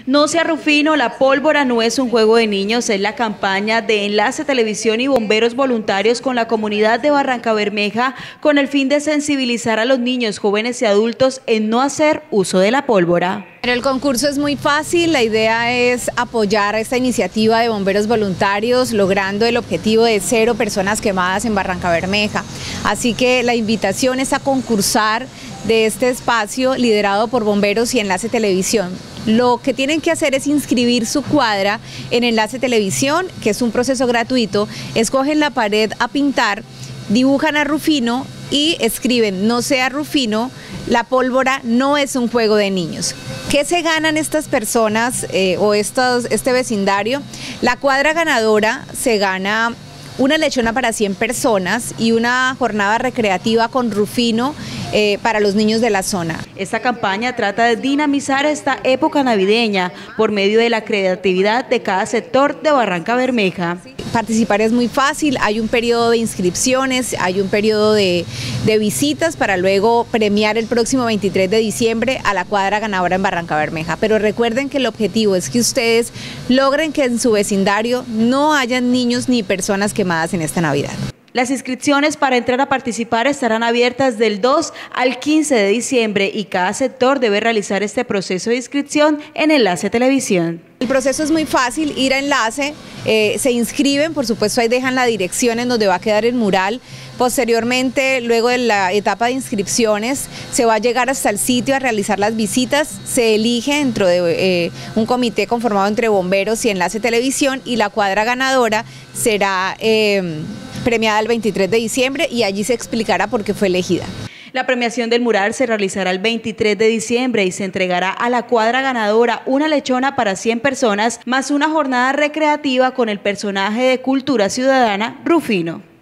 No sea Rufino, la pólvora no es un juego de niños, es la campaña de Enlace Televisión y bomberos voluntarios con la comunidad de Barrancabermeja con el fin de sensibilizar a los niños, jóvenes y adultos en no hacer uso de la pólvora. El concurso es muy fácil, la idea es apoyar esta iniciativa de bomberos voluntarios logrando el objetivo de 0 personas quemadas en Barrancabermeja. Así que la invitación es a concursar de este espacio liderado por bomberos y Enlace Televisión. Lo que tienen que hacer es inscribir su cuadra en Enlace Televisión, que es un proceso gratuito, escogen la pared a pintar, dibujan a Rufino y escriben "no sea Rufino, la pólvora no es un juego de niños". ¿Qué se ganan estas personas este vecindario? La cuadra ganadora se gana una lechona para 100 personas y una jornada recreativa con Rufino para los niños de la zona. Esta campaña trata de dinamizar esta época navideña por medio de la creatividad de cada sector de Barrancabermeja. Participar es muy fácil, hay un periodo de inscripciones, hay un periodo de visitas para luego premiar el próximo 23 de diciembre a la cuadra ganadora en Barrancabermeja. Pero recuerden que el objetivo es que ustedes logren que en su vecindario no hayan niños ni personas quemadas en esta Navidad. Las inscripciones para entrar a participar estarán abiertas del 2 al 15 de diciembre y cada sector debe realizar este proceso de inscripción en Enlace Televisión. El proceso es muy fácil, ir a Enlace, se inscriben, por supuesto ahí dejan la dirección en donde va a quedar el mural. Posteriormente, luego de la etapa de inscripciones, se va a llegar hasta el sitio a realizar las visitas, se elige dentro de un comité conformado entre bomberos y Enlace Televisión y la cuadra ganadora será premiada el 23 de diciembre y allí se explicará por qué fue elegida. La premiación del mural se realizará el 23 de diciembre y se entregará a la cuadra ganadora una lechona para 100 personas más una jornada recreativa con el personaje de cultura ciudadana Rufino.